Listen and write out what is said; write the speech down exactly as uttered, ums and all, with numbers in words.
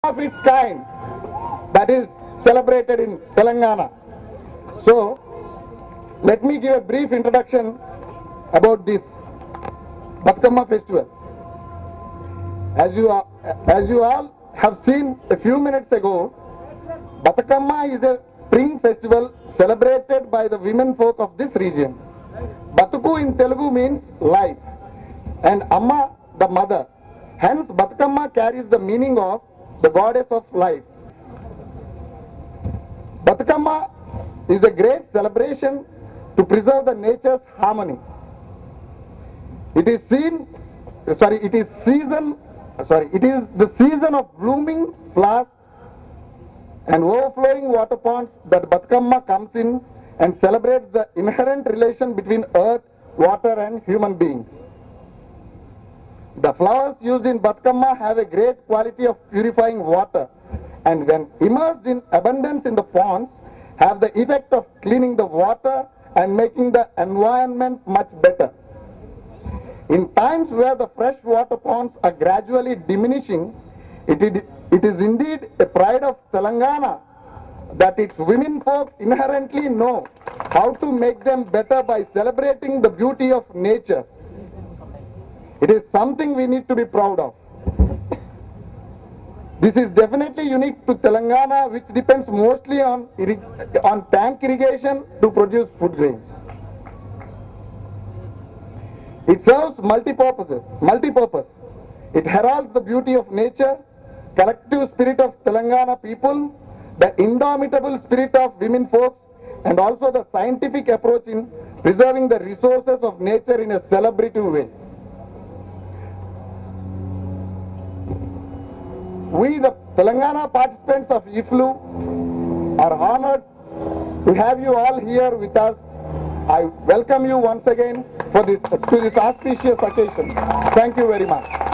of its kind that is celebrated in Telangana. So, let me give a brief introduction about this Batkamma festival. As you, are, as you all have seen a few minutes ago, Batkamma is a spring festival celebrated by the women folk of this region. Batuku in Telugu means life and Amma the mother. Hence Batkamma carries the meaning of the goddess of life. Batkamma is a great celebration to preserve the nature's harmony. It is seen, sorry, it is season, sorry, it is the season of blooming flowers and overflowing water ponds that Batkamma comes in and celebrates the inherent relation between earth, water and human beings. The flowers used in Batkamma have a great quality of purifying water and when immersed in abundance in the ponds have the effect of cleaning the water and making the environment much better. In times where the fresh water ponds are gradually diminishing, it is, it is indeed a pride of Telangana that its women folk inherently know how to make them better by celebrating the beauty of nature. It is something we need to be proud of. This is definitely unique to Telangana, which depends mostly on, on tank irrigation to produce food grains. It serves multi-purposes, multi-purpose. It heralds the beauty of nature, collective spirit of Telangana people, the indomitable spirit of women folks, and also the scientific approach in preserving the resources of nature in a celebrative way. We, the Telangana participants of I F L U, are honored to have you all here with us. I welcome you once again for this, to this auspicious occasion. Thank you very much.